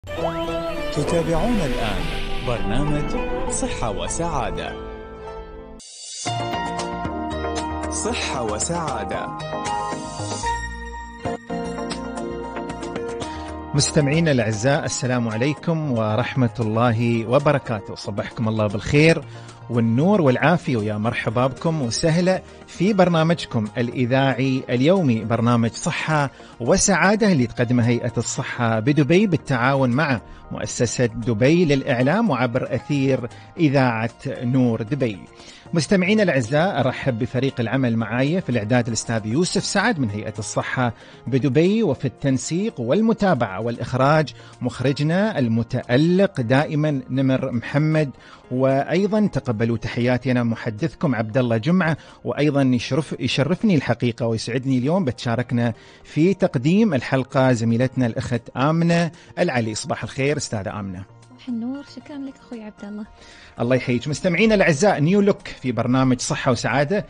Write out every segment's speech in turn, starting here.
تتابعون الآن برنامج صحة وسعادة. صحة وسعادة. مستمعينا الأعزاء، السلام عليكم ورحمة الله وبركاته. صبحكم الله بالخير والنور والعافية، ويا مرحبا بكم وسهلا في برنامجكم الإذاعي اليومي، برنامج صحة وسعادة اللي تقدمه هيئة الصحة بدبي بالتعاون مع مؤسسة دبي للإعلام وعبر أثير إذاعة نور دبي. مستمعينا الأعزاء، أرحب بفريق العمل معايا في الإعداد الأستاذ يوسف سعد من هيئة الصحة بدبي، وفي التنسيق والمتابعة والإخراج مخرجنا المتألق دائما نمر محمد. وأيضا تقبلوا تحياتي، أنا محدثكم عبد الله جمعة، وأيضا يشرفني الحقيقة ويسعدني اليوم بتشاركنا في تقديم الحلقة زميلتنا الأخت آمنة العلي. صباح الخير أستاذة آمنة. صباح النور، شكرا لك أخوي عبد الله. الله يحييك. مستمعينا الأعزاء، نيو لوك في برنامج صحة وسعادة.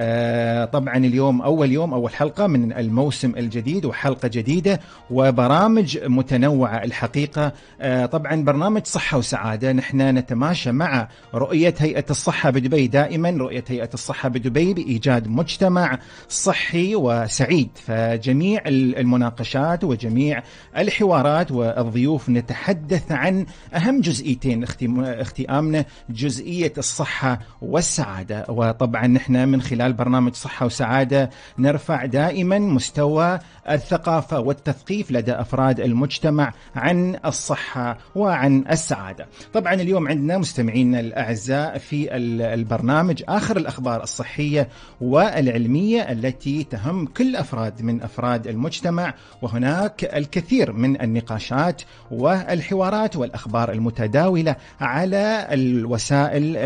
طبعا اليوم أول حلقة من الموسم الجديد، وحلقة جديدة وبرامج متنوعة الحقيقة. طبعا برنامج صحة وسعادة نحن نتماشى مع رؤية هيئة الصحة بدبي، دائما رؤية هيئة الصحة بدبي بإيجاد مجتمع صحي وسعيد. فجميع المناقشات وجميع الحوارات والضيوف نتحدث عن أهم جزئيتين اختي آمنة، جزئية الصحة والسعادة. وطبعا نحن من خلال برنامج صحة وسعادة نرفع دائما مستوى الثقافة والتثقيف لدى أفراد المجتمع عن الصحة وعن السعادة. طبعا اليوم عندنا مستمعينا الأعزاء في البرنامج آخر الأخبار الصحية والعلمية التي تهم كل أفراد من أفراد المجتمع، وهناك الكثير من النقاشات والحوارات والأخبار المتداولة على الوسائل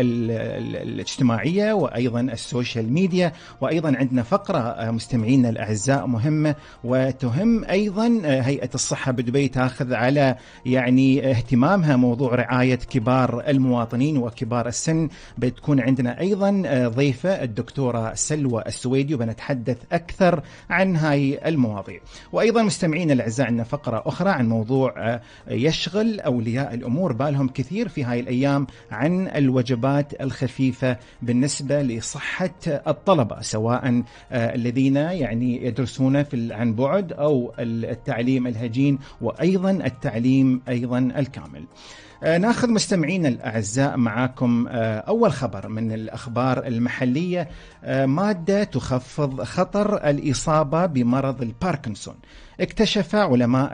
الاجتماعية وأيضا السوشيال ميديا. وأيضا عندنا فقرة مستمعينا الأعزاء مهمة وتهم أيضا هيئة الصحة بدبي، تأخذ على اهتمامها موضوع رعاية كبار المواطنين وكبار السن. بتكون عندنا أيضا ضيفة الدكتورة سلوى السويدي، وبنتحدث أكثر عن هاي المواضيع. وأيضا مستمعينا الأعزاء عندنا فقرة أخرى عن موضوع يشغل أولياء الأمور بالهم كثير في هاي الأيام، عن الوجبات الخفيفة بالنسبة لصحة الطلبة، سواء الذين يدرسون عن بعد أو التعليم الهجين، وأيضا التعليم أيضا الكامل. ناخذ مستمعين الأعزاء معاكم أول خبر من الأخبار المحلية. مادة تخفض خطر الإصابة بمرض الباركنسون. اكتشف علماء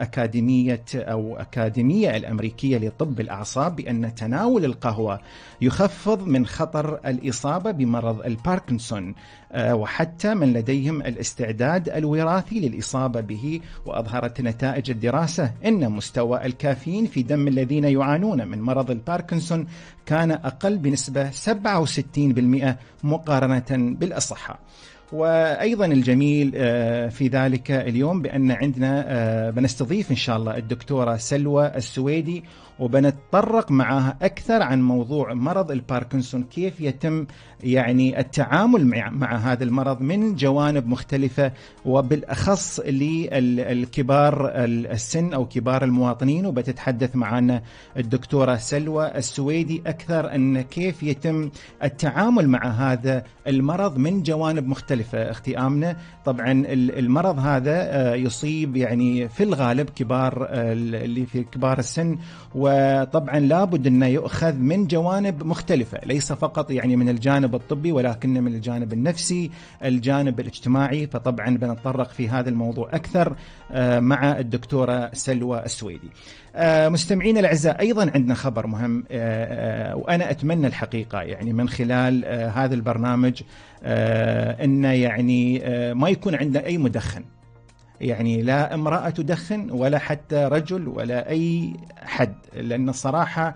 أكاديمية الأمريكية لطب الأعصاب بأن تناول القهوة يخفض من خطر الإصابة بمرض الباركنسون، وحتى من لديهم الاستعداد الوراثي للإصابة به. وأظهرت نتائج الدراسة أن مستوى الكافيين في دم الذين يعانون من مرض الباركنسون كان أقل بنسبة 67% مقارنة بالأصحاء. وأيضا الجميل في ذلك اليوم بأن عندنا بنستضيف إن شاء الله الدكتورة سلوى السويدي، وبنتطرق معها أكثر عن موضوع مرض الباركنسون، كيف يتم التعامل مع هذا المرض من جوانب مختلفة، وبالأخص للكبار السن أو كبار المواطنين. وبتتحدث معنا الدكتورة سلوى السويدي أكثر أن كيف يتم التعامل مع هذا المرض من جوانب مختلفة. أختي آمنة، طبعا المرض هذا يصيب في الغالب اللي في كبار السن، وطبعا لابد أنه يؤخذ من جوانب مختلفة، ليس فقط من الجانب الطبي، ولكن من الجانب النفسي، الجانب الاجتماعي. فطبعا بنتطرق في هذا الموضوع أكثر مع الدكتورة سلوى السويدي. مستمعين الأعزاء، أيضا عندنا خبر مهم، وأنا أتمنى الحقيقة من خلال هذا البرنامج أن ما يكون عندنا أي مدخن، لا امرأة تدخن ولا حتى رجل ولا أي حد، لأن الصراحة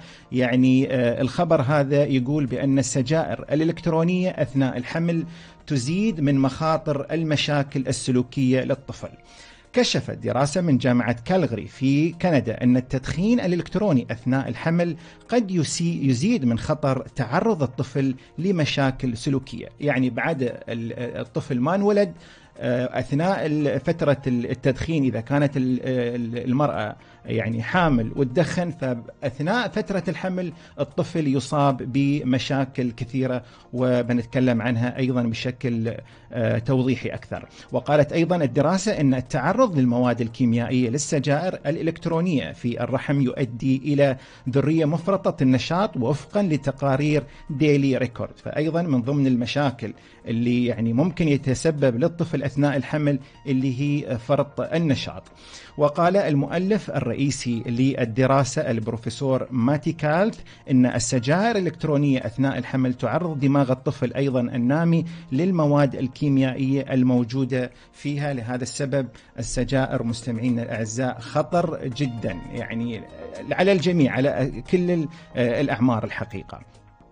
الخبر هذا يقول بأن السجائر الإلكترونية أثناء الحمل تزيد من مخاطر المشاكل السلوكية للطفل. كشفت دراسة من جامعة كالغري في كندا أن التدخين الإلكتروني أثناء الحمل قد يزيد من خطر تعرض الطفل لمشاكل سلوكية. بعد الطفل ما انولد، أثناء فترة التدخين إذا كانت المرأة يعني حامل وتدخن، فأثناء فترة الحمل الطفل يصاب بمشاكل كثيرة وبنتكلم عنها أيضا بشكل توضيحي أكثر. وقالت أيضا الدراسة أن التعرض للمواد الكيميائية للسجائر الإلكترونية في الرحم يؤدي إلى ذرية مفرطة النشاط وفقا لتقارير ديلي ريكورد. فأيضا من ضمن المشاكل اللي يعني ممكن يتسبب للطفل أثناء الحمل اللي هي فرط النشاط. وقال المؤلف الرئيسي للدراسة البروفيسور ماتي كالت أن السجائر الإلكترونية أثناء الحمل تعرض دماغ الطفل أيضا النامي للمواد الكيميائية الموجودة فيها. لهذا السبب السجائر مستمعين الأعزاء خطر جدا، يعني على الجميع، على كل الأعمار الحقيقة.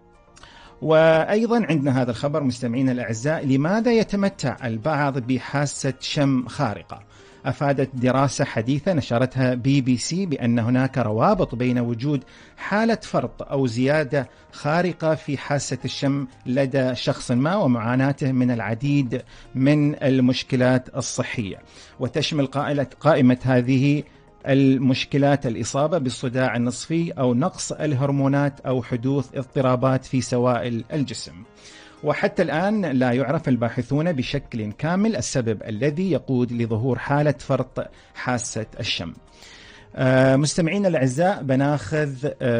وأيضا عندنا هذا الخبر مستمعين الأعزاء: لماذا يتمتع البعض بحاسة شم خارقة؟ أفادت دراسة حديثة نشرتها BBC بأن هناك روابط بين وجود حالة فرط أو زيادة خارقة في حاسة الشم لدى شخص ما ومعاناته من العديد من المشكلات الصحية. وتشمل قائمة هذه المشكلات الإصابة بالصداع النصفي أو نقص الهرمونات أو حدوث اضطرابات في سوائل الجسم. وحتى الآن لا يعرف الباحثون بشكل كامل السبب الذي يقود لظهور حالة فرط حاسة الشم. مستمعين الأعزاء، بناخذ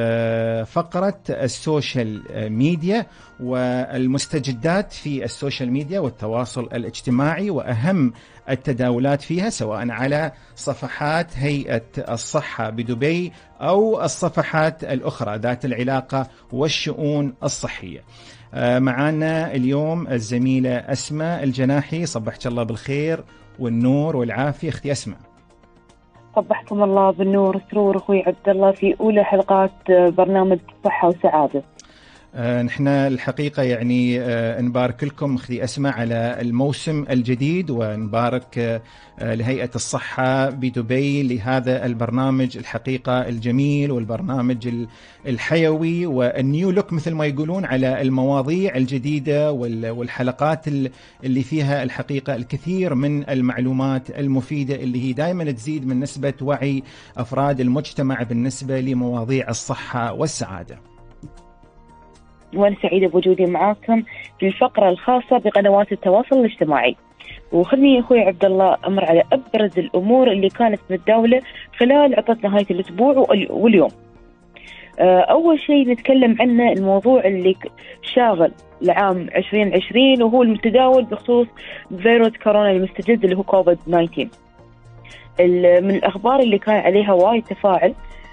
فقرة السوشيال ميديا والمستجدات في السوشيال ميديا والتواصل الاجتماعي وأهم التداولات فيها، سواء على صفحات هيئة الصحة بدبي أو الصفحات الأخرى ذات العلاقة والشؤون الصحية. معنا اليوم الزميلة أسماء الجناحي. صبحت الله بالخير والنور والعافية أختي أسماء. صبحكم الله بالنور والسرور أخوي عبد الله في أولى حلقات برنامج صحة وسعادة. نحن الحقيقة يعني نبارك لكم أختي أسماء على الموسم الجديد، ونبارك لهيئة الصحة بدبي لهذا البرنامج الحقيقة الجميل والبرنامج الحيوي والنيو لوك مثل ما يقولون على المواضيع الجديدة والحلقات اللي فيها الحقيقة الكثير من المعلومات المفيدة اللي هي دائما تزيد من نسبة وعي أفراد المجتمع بالنسبة لمواضيع الصحة والسعادة. وأنا سعيدة بوجودي معاكم في الفقرة الخاصة بقنوات التواصل الاجتماعي. وخلني أخوي عبد الله أمر على أبرز الأمور اللي كانت متداولة خلال عطلة نهاية الأسبوع واليوم. أول شيء نتكلم عنه الموضوع اللي شاغل العام 2020 وهو المتداول بخصوص فيروس كورونا المستجد اللي هو كوفيد 19. من الأخبار اللي كان عليها وايد تفاعل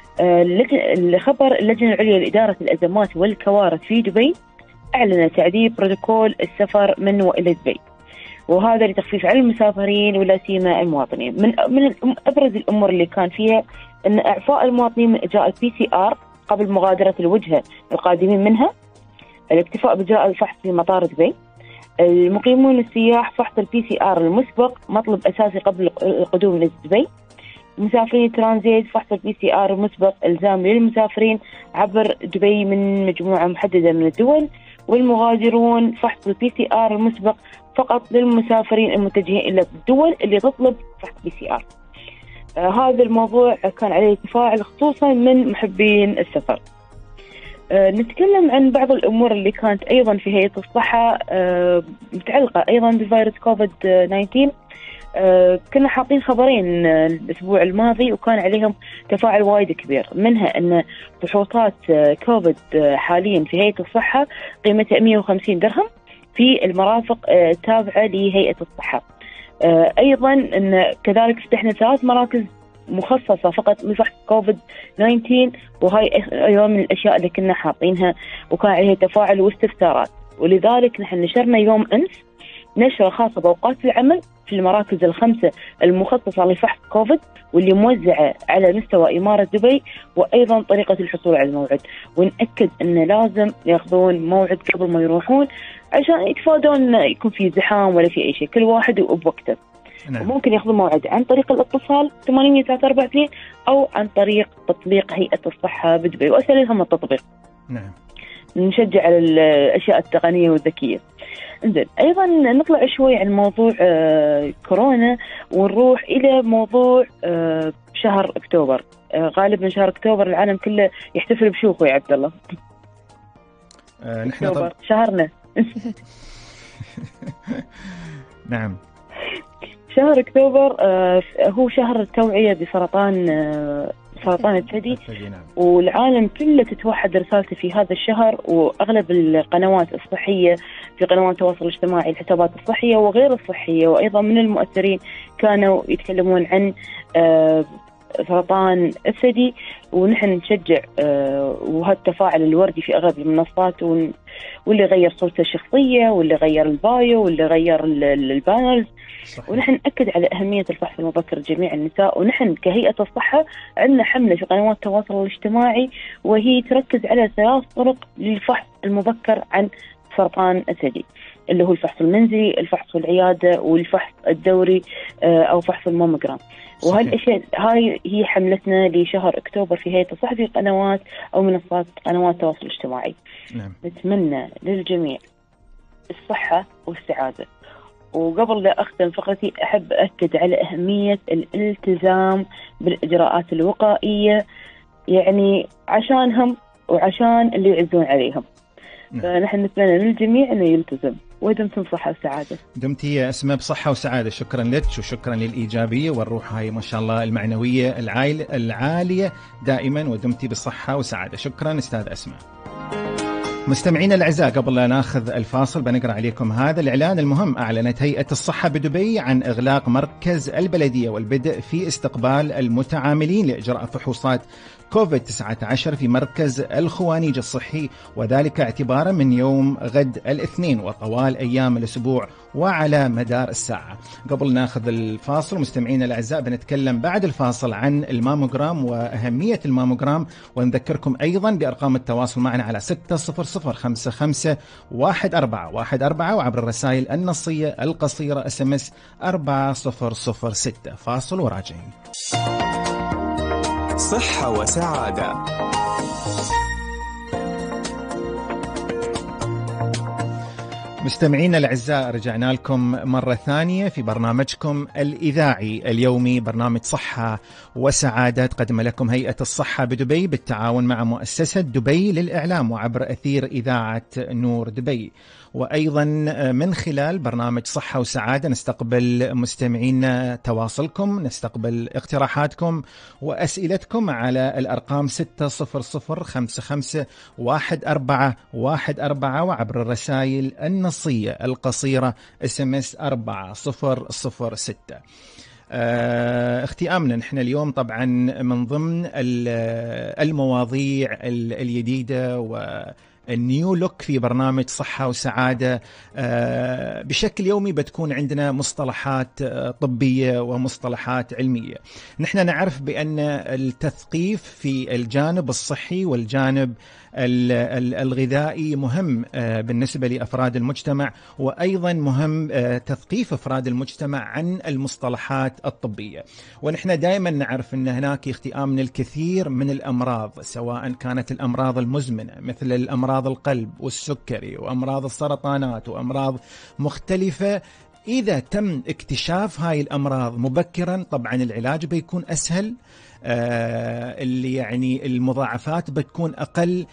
الخبر اللجنة العليا لإدارة الأزمات والكوارث في دبي أعلن تعديل بروتوكول السفر من وإلى دبي، وهذا لتخفيف على المسافرين ولا سيما المواطنين. من أبرز الأمور اللي كان فيها أن إعفاء المواطنين من إجراء PCR قبل مغادرة الوجهة القادمين منها، الاكتفاء بإجراء الفحص في مطار دبي، المقيمون السياح فحص PCR المسبق مطلب أساسي قبل القدوم إلى دبي، مسافرين ترانزيت فحص PCR المسبق إلزام للمسافرين عبر دبي من مجموعة محددة من الدول، والمغادرون فحص PCR المسبق فقط للمسافرين المتجهين إلى الدول اللي تطلب فحص PCR. هذا الموضوع كان عليه تفاعل خصوصا من محبين السفر. نتكلم عن بعض الأمور اللي كانت أيضا في هيئة الصحة متعلقة أيضا بفيروس كوفيد 19. كنا حاطين خبرين الأسبوع الماضي وكان عليهم تفاعل وايد كبير، منها أن فحوصات كوفيد حاليا في هيئة الصحة قيمتها 150 درهم في المرافق التابعة لهيئة الصحة. أيضا أن كذلك فتحنا 3 مراكز مخصصة فقط لفحص كوفيد 19، وهاي أيضا من الأشياء اللي كنا حاطينها وكان عليها تفاعل واستفسارات، ولذلك نحن نشرنا يوم أمس نشرة خاصة بأوقات العمل في المراكز ال5 المخصصة لفحص كوفيد واللي موزعة على مستوى إمارة دبي، وأيضا طريقة الحصول على الموعد، ونأكد أن لازم يأخذون موعد قبل ما يروحون عشان يتفادون يكون في زحام ولا في أي شيء، كل واحد وبوقته. نعم. وممكن ياخذون موعد عن طريق الاتصال 8342 أو عن طريق تطبيق هيئة الصحة بدبي، وأسأل لهم التطبيق. نعم. نشجع على الأشياء التقنية والذكية. إنزين، أيضا نطلع شوي عن موضوع كورونا ونروح إلى موضوع شهر أكتوبر. غالبا شهر أكتوبر العالم كله يحتفل بشو أخوي عبد الله؟ نحن أكتوبر شهرنا. نعم، شهر أكتوبر هو شهر التوعية بسرطان الثدي، نعم. والعالم كله تتوحد رسالته في هذا الشهر، وأغلب القنوات الصحية في قنوات التواصل الاجتماعي، الحسابات الصحية وغير الصحية وأيضا من المؤثرين كانوا يتكلمون عن سرطان الثدي، ونحن نشجع وهالتفاعل الوردي في أغلب المنصات، واللي غير صورته الشخصية واللي غير البايو واللي غير البانرز. ونحن نأكد على أهمية الفحص المبكر لجميع النساء، ونحن كهيئة الصحة عندنا حملة في قنوات التواصل الاجتماعي وهي تركز على 3 طرق للفحص المبكر عن سرطان الثدي، اللي هو الفحص المنزلي، الفحص في العيادة، والفحص الدوري أو فحص الماموجرام. وهالأشياء هاي هي حملتنا لشهر أكتوبر في هيئة الصحة في قنوات أو منصات قنوات التواصل الاجتماعي. نعم. نتمنى للجميع الصحة والسعادة. وقبل لا أختم فقرتي أحب أكد على أهمية الالتزام بالإجراءات الوقائية، يعني عشانهم وعشان اللي يعزون عليهم. فنحن نتمنى للجميع أنه يلتزم. ودمتم بصحة وسعادة. دمتي يا أسماء بصحة وسعادة. شكرا لك وشكرا للإيجابية والروح هاي ما شاء الله المعنوية العالية دائما، ودمتي بصحة وسعادة. شكرا أستاذ أسماء. مستمعينا الأعزاء، قبل لا ناخذ الفاصل بنقرأ عليكم هذا الإعلان المهم. أعلنت هيئة الصحة بدبي عن إغلاق مركز البلدية والبدء في استقبال المتعاملين لإجراء فحوصات كوفيد-19 في مركز الخوانيج الصحي، وذلك اعتبارا من يوم غد الاثنين وطوال أيام الأسبوع وعلى مدار الساعة. قبل ناخذ الفاصل مستمعينا الأعزاء بنتكلم بعد الفاصل عن الماموجرام وأهمية الماموجرام، ونذكركم أيضا بأرقام التواصل معنا على 600551414 وعبر الرسائل النصية القصيرة SMS 4006. فاصل وراجعين. صحة وسعادة. مستمعينا الأعزاء، رجعنا لكم مرة ثانية في برنامجكم الإذاعي اليومي، برنامج صحة وسعادة، تقدم لكم هيئة الصحة بدبي بالتعاون مع مؤسسة دبي للإعلام وعبر أثير إذاعة نور دبي. وأيضا من خلال برنامج صحة وسعادة نستقبل مستمعينا تواصلكم، نستقبل اقتراحاتكم وأسئلتكم على الأرقام 600551414 وعبر الرسائل النصية القصيرة SMS 4006. اختئامنا نحن اليوم طبعا من ضمن المواضيع الجديدة والنيو لوك في برنامج صحة وسعادة. بشكل يومي بتكون عندنا مصطلحات طبية ومصطلحات علمية. نحن نعرف بأن التثقيف في الجانب الصحي والجانب الغذائي مهم بالنسبة لأفراد المجتمع، وأيضا مهم تثقيف أفراد المجتمع عن المصطلحات الطبية. ونحن دائما نعرف أن هناك اختئام الكثير من الأمراض، سواء كانت الأمراض المزمنة مثل الأمراض القلب والسكري وأمراض السرطانات وأمراض مختلفة. إذا تم اكتشاف هاي الأمراض مبكرا طبعا العلاج بيكون أسهل، اللي يعني المضاعفات بتكون أقل،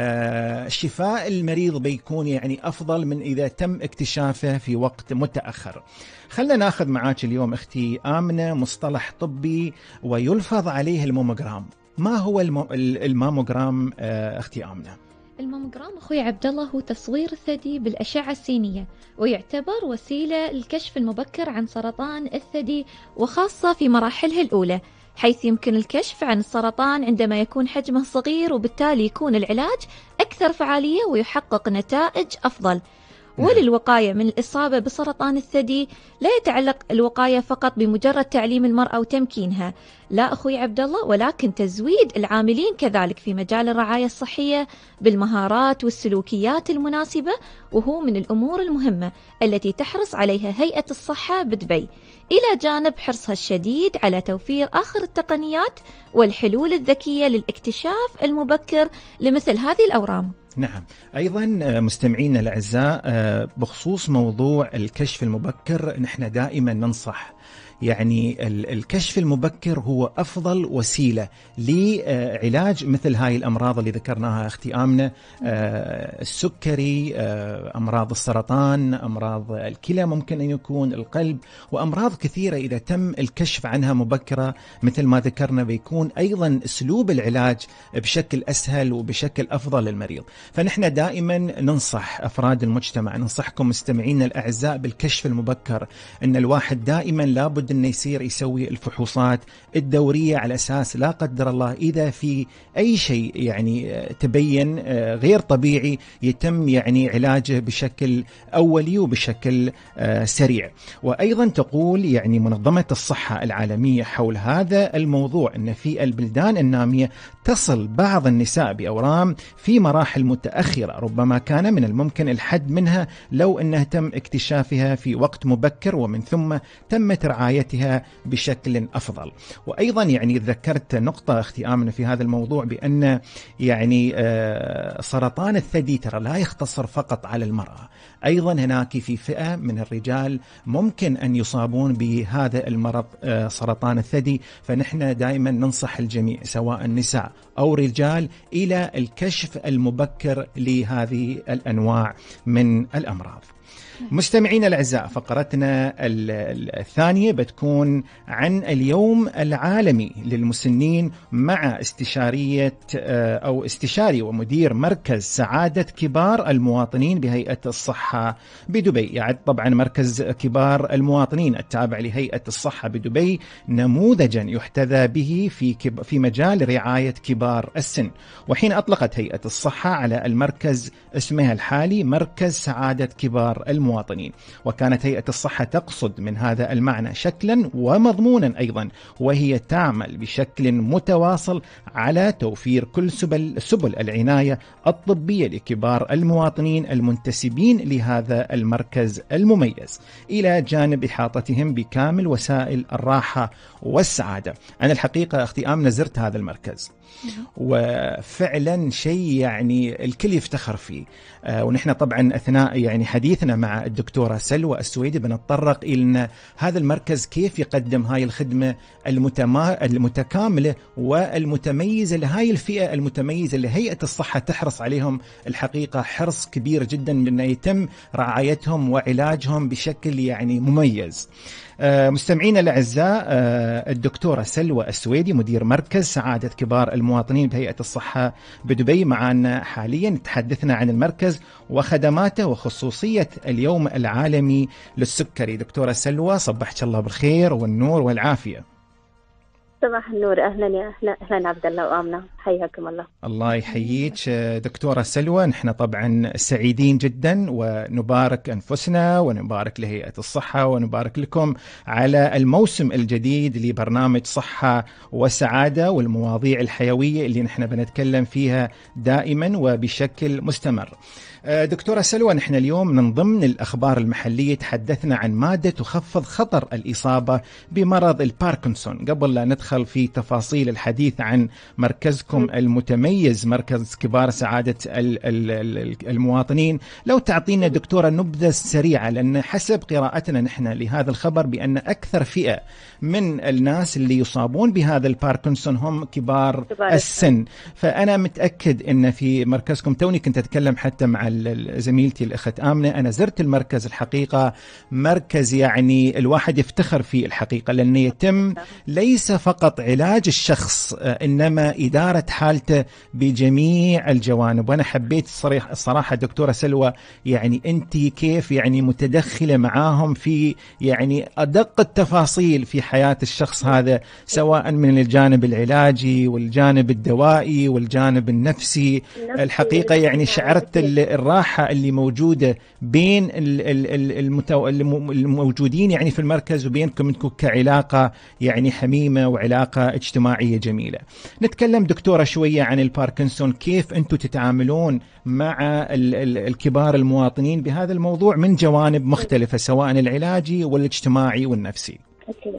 شفاء المريض بيكون يعني أفضل من إذا تم اكتشافه في وقت متأخر. خلنا ناخذ معاك اليوم أختي آمنة مصطلح طبي ويلفظ عليه الماموجرام. ما هو الماموجرام أختي آمنة؟ الماموجرام أخوي عبد الله هو تصوير الثدي بالأشعة السينية، ويعتبر وسيلة للكشف المبكر عن سرطان الثدي، وخاصة في مراحلها الأولى، حيث يمكن الكشف عن السرطان عندما يكون حجمه صغير، وبالتالي يكون العلاج أكثر فعالية ويحقق نتائج أفضل. وللوقاية من الإصابة بسرطان الثدي لا يتعلق الوقاية فقط بمجرد تعليم المرأة وتمكينها، لا أخوي عبد الله، ولكن تزويد العاملين كذلك في مجال الرعاية الصحية بالمهارات والسلوكيات المناسبة، وهو من الأمور المهمة التي تحرص عليها هيئة الصحة بدبي، إلى جانب حرصها الشديد على توفير آخر التقنيات والحلول الذكية للاكتشاف المبكر لمثل هذه الأورام. نعم. أيضا مستمعينا الأعزاء، بخصوص موضوع الكشف المبكر نحن دائما ننصح يعني الكشف المبكر هو أفضل وسيلة لعلاج مثل هاي الأمراض اللي ذكرناها أختي آمنة، السكري، أمراض السرطان، أمراض الكلى، ممكن أن يكون القلب، وأمراض كثيرة إذا تم الكشف عنها مبكرة مثل ما ذكرنا بيكون أيضا أسلوب العلاج بشكل أسهل وبشكل أفضل للمريض. فنحن دائما ننصح أفراد المجتمع، ننصحكم مستمعينا الأعزاء بالكشف المبكر، أن الواحد دائما لابد أنه يسوي الفحوصات الدورية على أساس لا قدر الله إذا في أي شيء يعني تبين غير طبيعي يتم يعني علاجه بشكل أولي وبشكل سريع. وأيضا تقول يعني منظمة الصحة العالمية حول هذا الموضوع أن في البلدان النامية تصل بعض النساء بأورام في مراحل متأخرة، ربما كان من الممكن الحد منها لو أنها تم اكتشافها في وقت مبكر ومن ثم تمت رعايتها بشكل أفضل. وأيضا يعني ذكرت نقطة أختي آمنة في هذا الموضوع بأن يعني سرطان الثدي ترى لا يختصر فقط على المرأة، أيضا هناك في فئة من الرجال ممكن أن يصابون بهذا المرض سرطان الثدي. فنحن دائما ننصح الجميع سواء النساء أو رجال إلى الكشف المبكر لهذه الأنواع من الأمراض. مستمعين الأعزاء، فقرتنا الثانية بتكون عن اليوم العالمي للمسنين مع استشارية أو استشاري ومدير مركز سعادة كبار المواطنين بهيئة الصحة بدبي. يعني طبعا مركز كبار المواطنين التابع لهيئة الصحة بدبي نموذجا يحتذى به في مجال رعاية كبار السن. وحين أطلقت هيئة الصحة على المركز اسمها الحالي مركز سعادة كبار المواطنين، وكانت هيئة الصحة تقصد من هذا المعنى شكلا ومضمونا أيضا، وهي تعمل بشكل متواصل على توفير كل سبل العناية الطبية لكبار المواطنين المنتسبين لهذا المركز المميز، إلى جانب إحاطتهم بكامل وسائل الراحة والسعادة. أنا الحقيقة أختي آمنة زرت هذا المركز وفعلا شيء يعني الكل يفتخر فيه. ونحن طبعا أثناء يعني حديثنا مع الدكتورة سلوى السويدي بنتطرق إلى هذا المركز كيف يقدم هاي الخدمة المتكاملة والمتميزة لهاي الفئة المتميزة اللي هيئة الصحة تحرص عليهم الحقيقة حرص كبير جدا من يتم رعايتهم وعلاجهم بشكل يعني مميز. مستمعينا الأعزاء، الدكتورة سلوى السويدي مدير مركز سعادة كبار المواطنين بهيئة الصحة بدبي معنا حاليا، تحدثنا عن المركز وخدماته وخصوصية اليوم العالمي للسكري. دكتورة سلوى، صبحك الله بالخير والنور والعافية. صباح النور، أهلا يا أهلا عبد الله وآمنة، حياكم الله. الله يحييك دكتورة سلوى. نحن طبعا سعيدين جدا ونبارك أنفسنا ونبارك لهيئة الصحة ونبارك لكم على الموسم الجديد لبرنامج صحة وسعادة والمواضيع الحيوية اللي نحن بنتكلم فيها دائما وبشكل مستمر. دكتورة سلوى، نحن اليوم من ضمن الأخبار المحلية تحدثنا عن مادة تخفض خطر الإصابة بمرض الباركنسون. قبل لا ندخل في تفاصيل الحديث عن مركزكم المتميز مركز كبار سعادة المواطنين، لو تعطينا دكتورة نبذة سريعة، لأن حسب قراءتنا نحن لهذا الخبر بأن أكثر فئة من الناس اللي يصابون بهذا الباركنسون هم كبار السن. فأنا متأكد أن في مركزكم، توني كنت أتكلم حتى مع زميلتي الأخت آمنة، أنا زرت المركز الحقيقة مركز يعني الواحد يفتخر فيه الحقيقة، لأنه يتم ليس فقط علاج الشخص إنما إدارة حالته بجميع الجوانب. وأنا حبيت الصراحة دكتورة سلوى يعني أنت كيف يعني متدخلة معاهم في يعني أدق التفاصيل في حياة الشخص هذا، سواء من الجانب العلاجي والجانب الدوائي والجانب النفسي. الحقيقة يعني شعرت الراحة اللي موجودة بين الموجودين يعني في المركز وبينكم انتم كعلاقة يعني حميمة وعلاقة اجتماعية جميلة. نتكلم دكتورة شوية عن الباركنسون، كيف انتم تتعاملون مع الكبار المواطنين بهذا الموضوع من جوانب مختلفة سواء العلاجي والاجتماعي والنفسي. أكيد.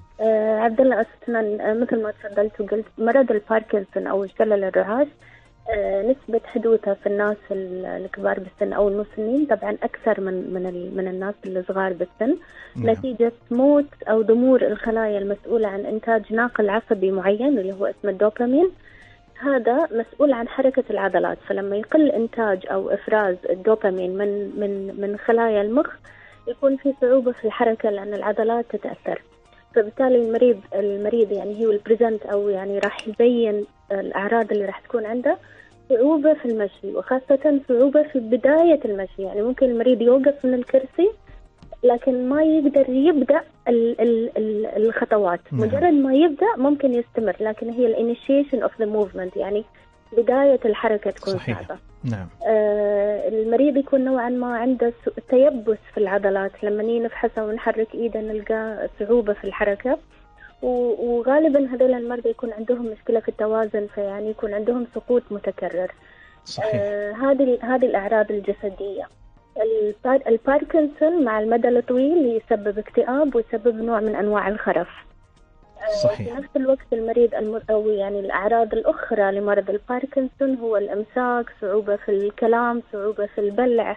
عبد الله، أصلا مثل ما تفضلت وقلت مرض الباركنسون أو شلل الرعاش نسبة حدوثها في الناس الكبار بالسن أو المسنين طبعا أكثر من الناس الصغار بالسن. نتيجة موت أو ضمور الخلايا المسؤولة عن إنتاج ناقل عصبي معين اللي هو اسمه الدوبامين، هذا مسؤول عن حركة العضلات. فلما يقل إنتاج أو إفراز الدوبامين من خلايا المخ يكون في صعوبة في الحركة لأن العضلات تتأثر. فبالتالي المريض يعني هو البريزنت أو يعني راح يبين الأعراض اللي راح تكون عنده صعوبة في المشي، وخاصة صعوبة في بداية المشي. يعني ممكن المريض يوقف من الكرسي لكن ما يقدر يبدأ الخطوات. مجرد ما يبدأ ممكن يستمر، لكن هي الانيشيشن اوف ذا موفمنت يعني بداية الحركة تكون صعبة. نعم. المريض يكون نوعا ما عنده تيبس في العضلات، لما نفحصه ونحرك ايده نلقى صعوبة في الحركة. وغالبا هذول المرضى يكون عندهم مشكلة في التوازن، فيعني يكون عندهم سقوط متكرر. صحيح. هذه الأعراض الجسدية. الباركنسون مع المدى الطويل يسبب اكتئاب ويسبب نوع من أنواع الخرف. صحيح. في نفس الوقت المريض أو يعني الأعراض الأخرى لمرض الباركنسون هو الإمساك، صعوبة في الكلام، صعوبة في البلع،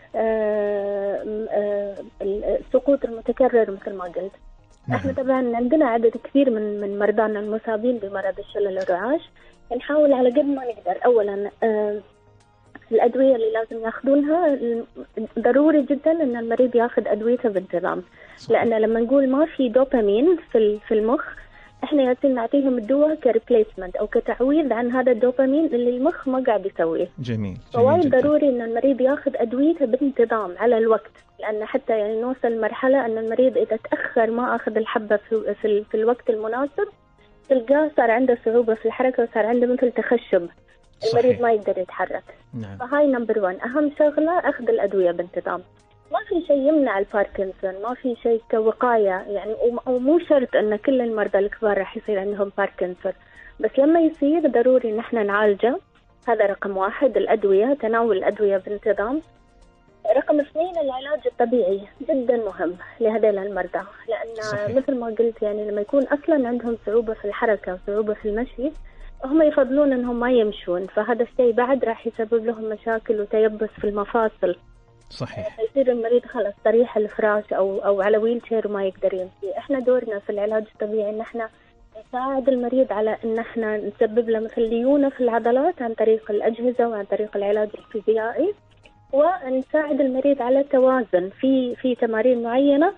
السقوط المتكرر مثل ما قلت. احنا طبعا عندنا عدد كبير من مرضانا المصابين بمرض الشلل الرعاش. نحاول على قد ما نقدر أولا الأدوية اللي لازم ياخذونها ضروري جدا أن المريض ياخذ أدويته بانتظام. لأن لما نقول ما في دوبامين في المخ، احنا ياسين نعطيهم الدواء كريبليسمنت أو كتعويض عن هذا الدوبامين اللي المخ ما قاعد يسويه. جميل. فوايد ضروري أن المريض ياخذ أدويته بانتظام على الوقت، لأن حتى يعني نوصل لمرحلة أن المريض إذا تأخر ما أخذ الحبة في الوقت المناسب تلقاه صار عنده صعوبة في الحركة وصار عنده مثل تخشب. المريض ما يقدر يتحرك. نعم. فهاي نمبر 1 أهم شغلة، أخذ الأدوية بانتظام. ما في شيء يمنع الباركنسون، ما في شيء كوقاية يعني، ومو شرط أن كل المرضى الكبار راح يصير عندهم باركنسون، بس لما يصير ضروري نحن نعالجه. هذا رقم 1، الأدوية، تناول الأدوية بانتظام. رقم 2 العلاج الطبيعي جدا مهم لهذول المرضى، لأن صحيح. مثل ما قلت يعني لما يكون أصلا عندهم صعوبة في الحركة وصعوبة في المشي هم يفضلون أنهم ما يمشون، فهذا الشيء بعد راح يسبب لهم مشاكل وتيبس في المفاصل. صحيح. يصير المريض خلص طريح الفراش أو على ويلشير وما يقدر يمشي. إحنا دورنا في العلاج الطبيعي إن إحنا نساعد المريض على إن إحنا نسبب له مثل ليونة في العضلات عن طريق الأجهزة وعن طريق العلاج الفيزيائي، ونساعد المريض على توازن في تمارين معينة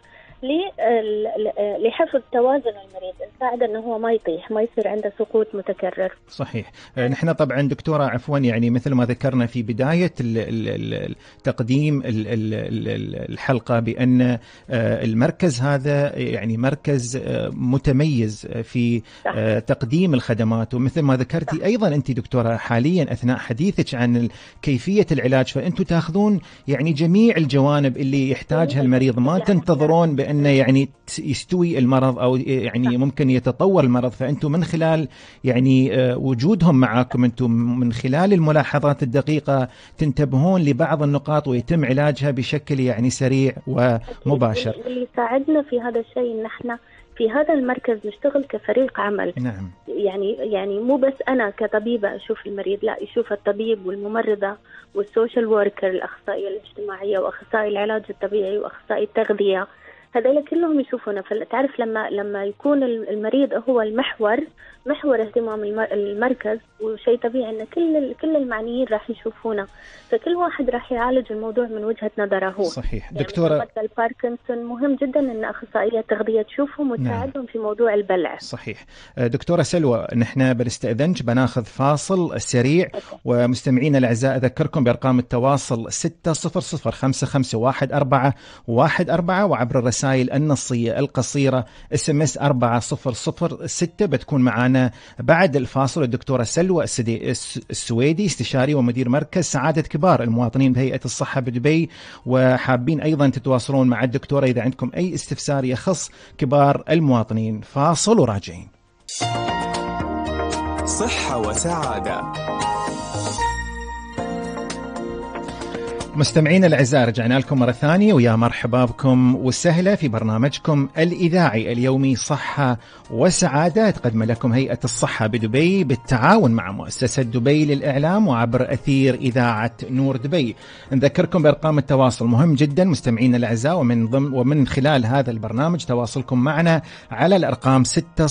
لحفظ توازن المريض، نساعد انه هو ما يطيح، ما يصير عنده سقوط متكرر. صحيح. نحن طبعا دكتورة عفوا يعني مثل ما ذكرنا في بداية تقديم الحلقة بأن المركز هذا يعني مركز متميز في تقديم الخدمات، ومثل ما ذكرتي أيضا أنت دكتورة حاليا أثناء حديثك عن كيفية العلاج، فأنتم تأخذون يعني جميع الجوانب اللي يحتاجها المريض، ما تنتظرون بأن يعني يستوي المرض أو يعني ممكن يتطور المرض، فأنتم من خلال يعني وجودهم معاكم أنتم من خلال الملاحظات الدقيقة تنتبهون لبعض النقاط ويتم علاجها بشكل يعني سريع ومباشر. اللي يساعدنا في هذا الشيء إن احنا في هذا المركز نشتغل كفريق عمل. نعم. يعني مو بس أنا كطبيبة أشوف المريض، لا، يشوف الطبيب والممرضة والسوشيال وركر، الأخصائية الاجتماعية وأخصائي العلاج الطبيعي وأخصائي التغذية، هذول كلهم يشوفونا. فتعرف لما يكون المريض هو محور اهتمام المركز، وشيء طبيعي ان كل المعنيين راح يشوفونا، فكل واحد راح يعالج الموضوع من وجهة نظره هو. صحيح. يعني دكتورة مرضى الباركنسون مهم جدا ان اخصائية التغذية تشوفهم وتساعدهم في موضوع البلع. صحيح. دكتورة سلوى، نحن بنستأذنك بناخذ فاصل سريع، ومستمعينا الأعزاء أذكركم بأرقام التواصل 600-551414 وعبر الرسائل النصية القصيرة SMS 4006. بتكون معنا بعد الفاصل الدكتورة سلوى السويدي، استشاري ومدير مركز سعادة كبار المواطنين بهيئة الصحة بدبي، وحابين أيضا تتواصلون مع الدكتورة إذا عندكم أي استفسار يخص كبار المواطنين. فاصل وراجعين. صحة وسعادة. مستمعين الأعزاء، رجعنا لكم مرة ثانية ويا مرحبا بكم وسهلا في برنامجكم الإذاعي اليومي صحة وسعادة، تقدم لكم هيئة الصحة بدبي بالتعاون مع مؤسسة دبي للإعلام وعبر أثير إذاعة نور دبي. نذكركم بأرقام التواصل مهم جدا مستمعين الأعزاء، ومن خلال هذا البرنامج تواصلكم معنا على الأرقام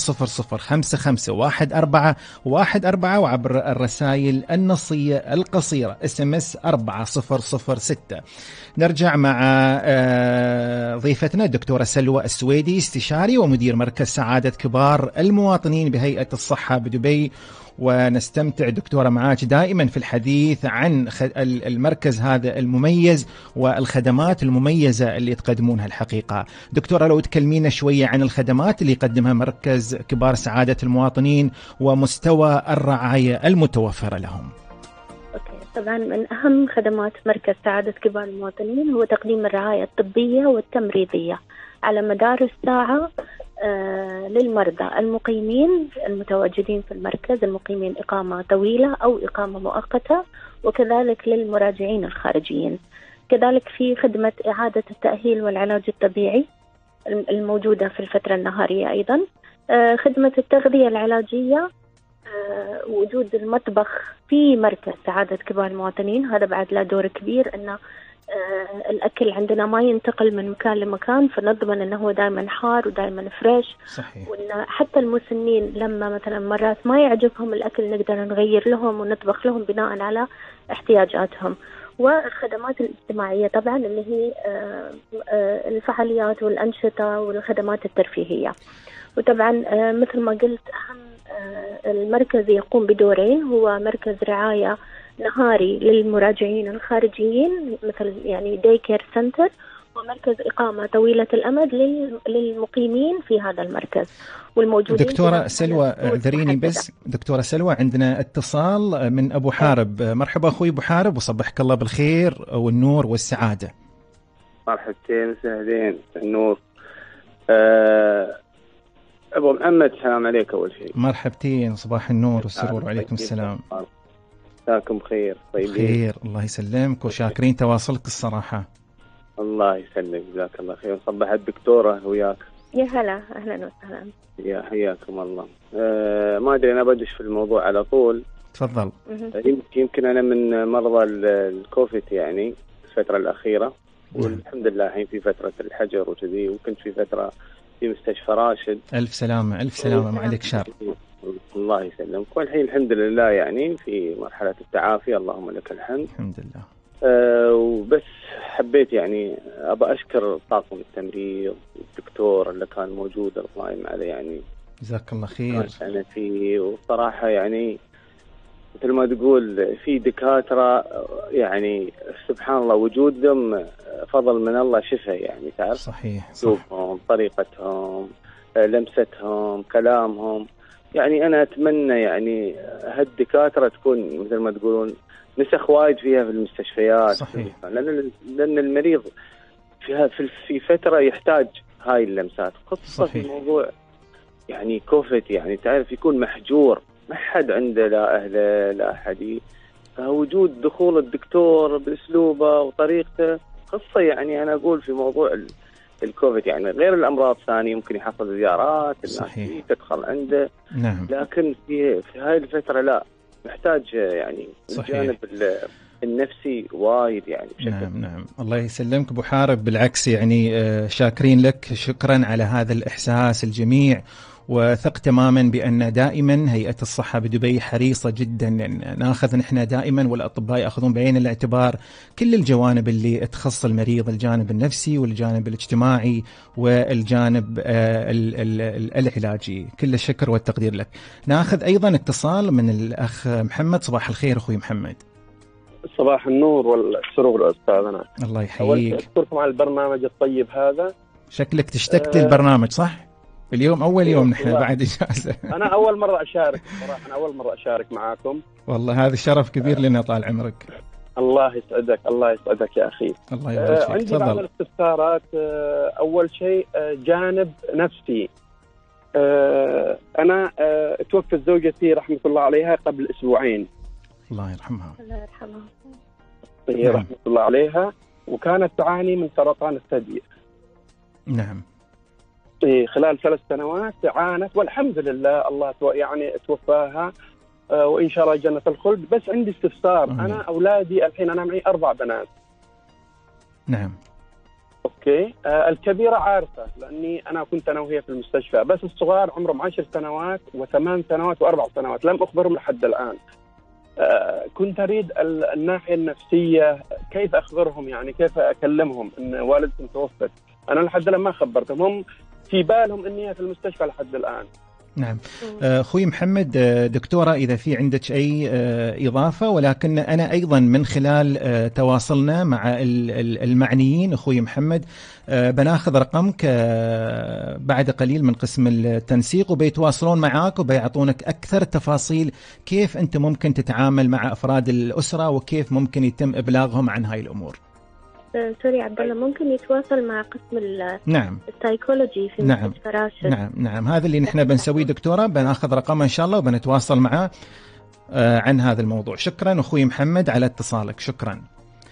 600551414 وعبر الرسائل النصية القصيرة SMS 400. نرجع مع ضيفتنا الدكتورة سلوى السويدي، استشاري ومدير مركز سعادة كبار المواطنين بهيئة الصحة بدبي، ونستمتع دكتورة معاك دائما في الحديث عن المركز هذا المميز والخدمات المميزة اللي تقدمونها. الحقيقة دكتورة لو تكلمينا شوية عن الخدمات اللي يقدمها مركز كبار سعادة المواطنين ومستوى الرعاية المتوفرة لهم. طبعا من أهم خدمات مركز سعادة كبار المواطنين هو تقديم الرعاية الطبية والتمريضية على مدار الساعة للمرضى المقيمين المتواجدين في المركز، المقيمين إقامة طويلة أو إقامة مؤقتة، وكذلك للمراجعين الخارجيين. كذلك في خدمة إعادة التأهيل والعلاج الطبيعي الموجودة في الفترة النهارية، أيضا خدمة التغذية العلاجية، وجود المطبخ في مركز سعادة كبار المواطنين، هذا بعد له دور كبير، أن الأكل عندنا ما ينتقل من مكان لمكان، فنضمن أنه هو دائما حار ودائما فريش. صحيح. وأن حتى المسنين لما مثلا مرات ما يعجبهم الأكل نقدر نغير لهم ونطبخ لهم بناء على احتياجاتهم. والخدمات الاجتماعية طبعا اللي هي الفعاليات والأنشطة والخدمات الترفيهية. وطبعا مثل ما قلت أهم المركز يقوم بدورين، هو مركز رعاية نهاري للمراجعين الخارجيين مثل يعني داي كير سنتر، ومركز إقامة طويلة الأمد للمقيمين في هذا المركز والموجودين. دكتورة سلوى اعذريني بس دكتورة سلوى، عندنا اتصال من أبو حارب. مرحبا أخوي أبو حارب، وصبحك الله بالخير والنور والسعادة. مرحبتين وسهلين النور. أبو محمد، السلام عليك أول شيء. مرحبتين، صباح النور والسرور، وعليكم السلام. مساكم خير. طيبين؟ خير الله يسلمك، وشاكرين تواصلك الصراحة. الله يسلمك، جزاك الله خير. صبح الدكتورة وياك. يا هلا، أهلا وسهلا. يا حياكم الله. ما أدري، أنا بدش في الموضوع على طول. تفضل. يمكن أنا من مرضى الكوفيد يعني الفترة الأخيرة، والحمد لله الحين في فترة الحجر وكذي، وكنت في فترة في مستشفى راشد. ألف سلامة ألف سلامة، ما عليك شر. الله يسلمك. والحين الحمد لله يعني في مرحلة التعافي، اللهم لك الحمد. الحمد لله. وبس حبيت يعني أبى أشكر طاقم التمريض والدكتور اللي كان موجود القائم عليه، يعني جزاك الله خير. أنا فيه، وصراحة يعني مثل ما تقول في دكاترة يعني سبحان الله وجودهم فضل من الله، شفاء يعني تعرف. صحيح. أسلوبهم، طريقتهم، لمستهم، كلامهم، يعني أنا أتمنى يعني هالدكاترة تكون مثل ما تقولون نسخ وايد فيها في المستشفيات. صحيح. لأن المريض في فترة يحتاج هاي اللمسات، خصوصا في موضوع يعني كوفيد، يعني تعرف يكون محجور، ما حد عنده لا أهله لا أحد، فوجود دخول الدكتور بأسلوبه وطريقته قصة. يعني أنا أقول في موضوع الكوفيد يعني غير الأمراض الثانية ممكن يحصل زيارات الناس تدخل عنده. نعم. لكن في هاي الفترة لا، محتاج يعني الجانب النفسي وايد يعني بشكل. نعم. الله يسلمك أبو حارب، بالعكس يعني شاكرين لك، شكرا على هذا الإحساس الجميع، وثق تماما بأن دائما هيئة الصحة بدبي حريصة جدا أن ناخذ نحن دائما، والأطباء يأخذون بعين الاعتبار كل الجوانب اللي تخص المريض، الجانب النفسي والجانب الاجتماعي والجانب العلاجي. كل الشكر والتقدير لك. ناخذ أيضا اتصال من الأخ محمد. صباح الخير أخوي محمد. صباح النور والسرور أستاذنا. الله يحييك. أشكركم على البرنامج الطيب هذا. شكلك تشتقت للبرنامج صح؟ اليوم أول يوم نحن بعد إجازة. أنا أول مرة أشارك صراحة، أنا أول مرة أشارك معاكم. والله هذا شرف كبير لنا، طال عمرك. الله يسعدك، الله يسعدك يا أخي. الله يبارك فيك. عندي بعض الاستفسارات. أول شيء جانب نفسي. أنا توفت زوجتي رحمة الله عليها قبل أسبوعين. الله يرحمها. الله يرحمها. رحمة الله عليها، وكانت تعاني من سرطان الثدي. نعم. خلال 3 سنوات عانت، والحمد لله الله يعني توفاها وإن شاء الله جنة الخلد. بس عندي استفسار. أنا أولادي الحين أنا معي 4 بنات. نعم. أوكي. الكبيرة عارفة لأني أنا كنت أنا وهي في المستشفى، بس الصغار عمرهم 10 سنوات و8 سنوات و4 سنوات لم أخبرهم لحد الآن. كنت أريد الناحية النفسية، كيف أخبرهم، يعني كيف أكلمهم إن والدتهم توفت. أنا لحد الآن ما خبرتهم، هم في بالهم إني في المستشفى لحد الآن. نعم. أخوي محمد، دكتورة إذا في عندك أي إضافة، ولكن أنا أيضا من خلال تواصلنا مع المعنيين أخوي محمد بناخذ رقمك بعد قليل من قسم التنسيق، وبيتواصلون معاك وبيعطونك أكثر تفاصيل كيف أنت ممكن تتعامل مع أفراد الأسرة وكيف ممكن يتم إبلاغهم عن هاي الأمور. سوري عبد الله، ممكن يتواصل مع قسم نعم السايكولوجي في مستشفى راشد. نعم هذا اللي نحن بنسويه دكتورة، بناخذ رقمه إن شاء الله وبنتواصل معه عن هذا الموضوع. شكرا أخوي محمد على اتصالك، شكرا.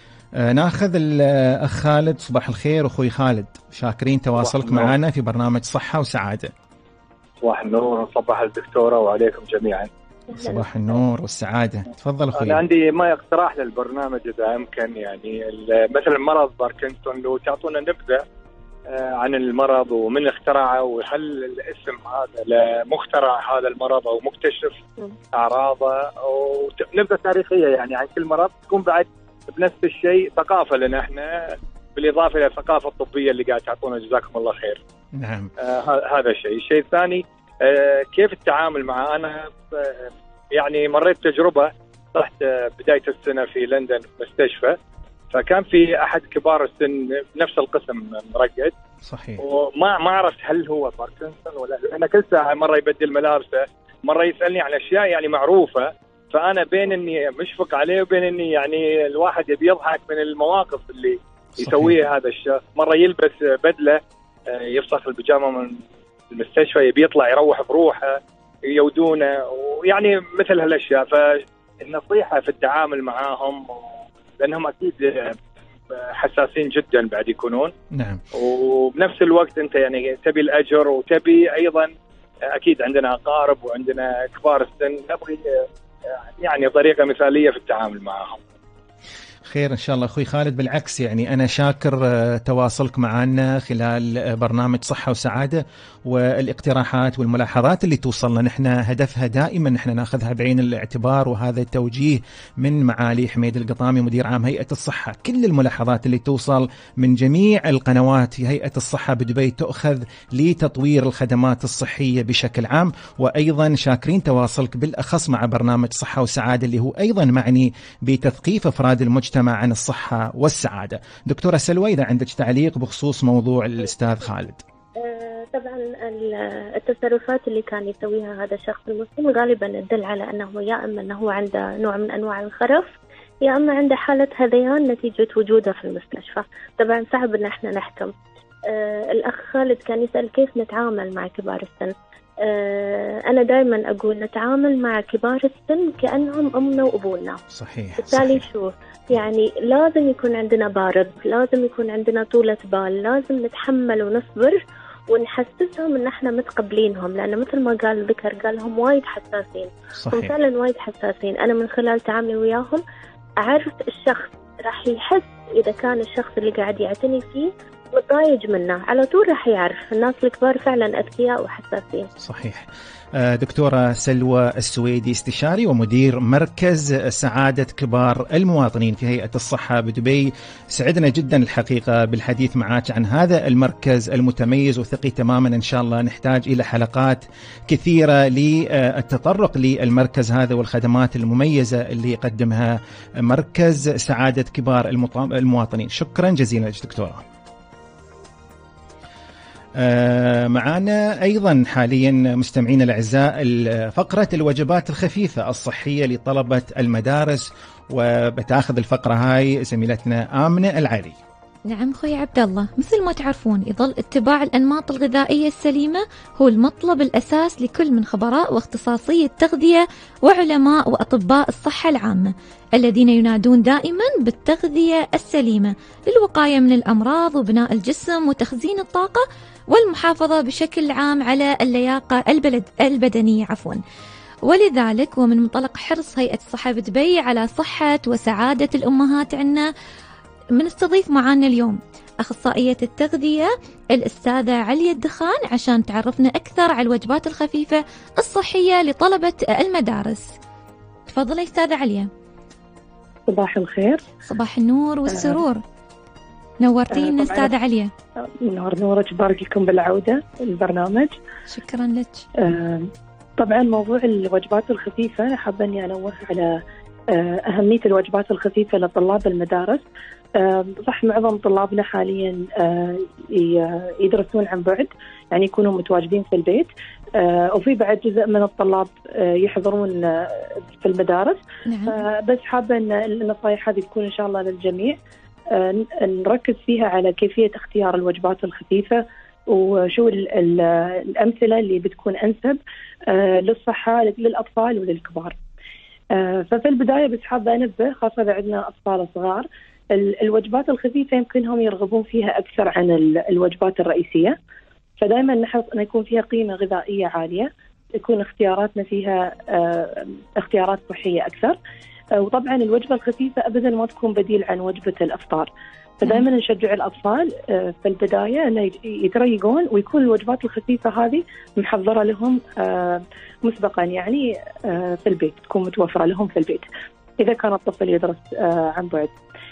ناخذ الأخ خالد. صباح الخير أخوي خالد، شاكرين تواصلك معنا في برنامج صحة وسعادة. صباح النور، صباح الدكتورة وعليكم جميعا. صباح النور والسعادة، تفضل أخوي. أنا عندي ما اقتراح للبرنامج إذا أمكن، يعني مثل مرض باركنسون، لو تعطونا نبذة عن المرض ومن اخترعه، وهل الاسم هذا لمخترع هذا المرض أو مكتشف أعراضه، ونبذة تاريخية يعني عن كل مرض، تكون بعد بنفس الشيء ثقافة لنا احنا، بالإضافة إلى الثقافة الطبية اللي قاعد تعطونا، جزاكم الله خير. نعم. هذا الشيء الثاني، كيف التعامل معه. أنا يعني مريت تجربة، رحت بداية السنة في لندن في مستشفى، فكان في أحد كبار السن بنفس القسم مرقد. صحيح. وما عرفت هل هو باركنسون ولا، أنا كل ساعة مرة يبدل ملابسه، مرة يسألني عن أشياء يعني معروفة، فأنا بين إني مشفق عليه وبين إني يعني الواحد يبي يضحك من المواقف اللي يسويها هذا الشخص. مرة يلبس بدلة، يفسخ البيجامة من المستشفى، يبي يطلع يروح بروحه، يودونه، ويعني مثل هالاشياء. فالنصيحه في التعامل معاهم، لانهم اكيد حساسين جدا بعد يكونون. نعم. وبنفس الوقت انت يعني تبي الاجر، وتبي ايضا اكيد عندنا اقارب وعندنا كبار السن، نبغي يعني طريقه مثاليه في التعامل معاهم. خير إن شاء الله أخوي خالد. بالعكس يعني أنا شاكر تواصلك معنا خلال برنامج صحة وسعادة، والاقتراحات والملاحظات اللي توصلنا نحن هدفها دائما نحن ناخذها بعين الاعتبار، وهذا التوجيه من معالي حميد القطامي مدير عام هيئة الصحة. كل الملاحظات اللي توصل من جميع القنوات في هيئة الصحة بدبي تؤخذ لتطوير الخدمات الصحية بشكل عام. وأيضا شاكرين تواصلك بالأخص مع برنامج صحة وسعادة اللي هو أيضا معني بتثقيف أفراد المجتمع عن الصحة والسعادة. دكتورة سلوى، إذا عندك تعليق بخصوص موضوع الأستاذ خالد. طبعا التصرفات اللي كان يسويها هذا الشخص المسلم غالبا تدل على أنه يا إما أنه عنده نوع من أنواع الخرف، يا إما عنده حالة هذيان نتيجة وجوده في المستشفى. طبعا صعب أن احنا نحكم. الأخ خالد كان يسأل كيف نتعامل مع كبار السن. أنا دائما أقول نتعامل مع كبار السن كأنهم أمنا وأبونا. صحيح. بالتالي شو يعني لازم يكون عندنا بارد، لازم يكون عندنا طولة بال، لازم نتحمل ونصبر ونحسسهم ان احنا متقبلينهم، لانه مثل ما قال ذكر قالهم وايد حساسين. هم فعلا وايد حساسين. انا من خلال تعاملي وياهم اعرف الشخص راح يحس اذا كان الشخص اللي قاعد يعتني فيه متضايق منه، على طول راح يعرف. الناس الكبار فعلا اذكياء وحساسين. صحيح. دكتورة سلوى السويدي، استشاري ومدير مركز سعادة كبار المواطنين في هيئة الصحة بدبي، سعدنا جدا الحقيقة بالحديث معك عن هذا المركز المتميز، وثقي تماما إن شاء الله نحتاج إلى حلقات كثيرة للتطرق للمركز هذا والخدمات المميزة اللي يقدمها مركز سعادة كبار المواطنين. شكرا جزيلا دكتورة. معنا أيضا حاليا مستمعين الأعزاء فقرة الوجبات الخفيفة الصحية لطلبة المدارس، وبتاخذ الفقرة هاي زميلتنا آمنة العلي. نعم خوي عبد الله، مثل ما تعرفون يظل اتباع الأنماط الغذائية السليمة هو المطلب الأساس لكل من خبراء واختصاصي التغذية وعلماء وأطباء الصحة العامة الذين ينادون دائما بالتغذية السليمة للوقاية من الأمراض وبناء الجسم وتخزين الطاقة والمحافظة بشكل عام على اللياقة البدنية ولذلك ومن منطلق حرص هيئة الصحة بدبي على صحة وسعادة الأمهات عنا بنستضيف معانا اليوم أخصائية التغذية الأستاذة عليا الدخان عشان تعرفنا أكثر على الوجبات الخفيفة الصحية لطلبة المدارس. تفضلي أستاذة عليا. صباح الخير. صباح النور والسرور. نورتينا أستاذة عليا. نورك، بارك لكم بالعودة البرنامج. شكرا لك. طبعا موضوع الوجبات الخفيفة حابة أني أنوه على أهمية الوجبات الخفيفة لطلاب المدارس. صح معظم طلابنا حاليا يدرسون عن بعد، يعني يكونوا متواجدين في البيت، وفي بعد جزء من الطلاب يحضرون في المدارس. بس حابة أن النصائح هذه تكون إن شاء الله للجميع، نركز فيها على كيفية اختيار الوجبات الخفيفة وشو الأمثلة اللي بتكون أنسب للصحة للأطفال وللكبار. ففي البداية بس حابة أنبه، خاصة إذا عندنا أطفال صغار، الوجبات الخفيفة يمكنهم يرغبون فيها أكثر عن الوجبات الرئيسية، فدائما نحرص أن يكون فيها قيمة غذائية عالية، يكون اختياراتنا فيها اختيارات صحية أكثر. وطبعا الوجبة الخفيفة أبدا ما تكون بديل عن وجبة الإفطار، فدائما نشجع الأطفال في البداية أن يتريقون ويكون الوجبات الخفيفة هذه محضرة لهم مسبقا، يعني في البيت، تكون متوفرة لهم في البيت إذا كان الطفل يدرس عن بعد.